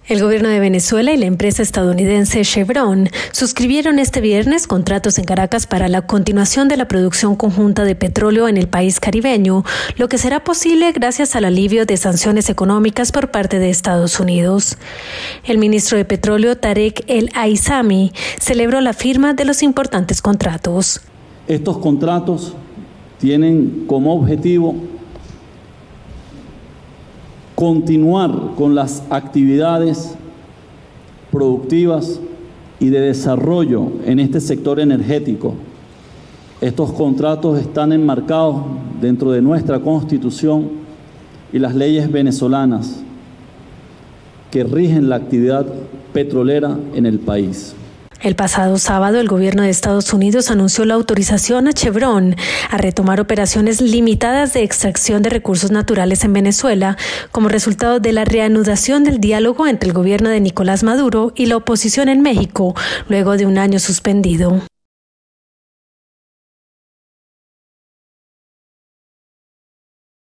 El gobierno de Venezuela y la empresa estadounidense Chevron suscribieron este viernes contratos en Caracas para la continuación de la producción conjunta de petróleo en el país caribeño, lo que será posible gracias al alivio de sanciones económicas por parte de Estados Unidos. El ministro de Petróleo, Tarek El Aissami, celebró la firma de los importantes contratos. Estos contratos tienen como objetivo continuar con las actividades productivas y de desarrollo en este sector energético. Estos contratos están enmarcados dentro de nuestra Constitución y las leyes venezolanas que rigen la actividad petrolera en el país. El pasado sábado, el gobierno de Estados Unidos anunció la autorización a Chevron a retomar operaciones limitadas de extracción de recursos naturales en Venezuela como resultado de la reanudación del diálogo entre el gobierno de Nicolás Maduro y la oposición en México, luego de un año suspendido.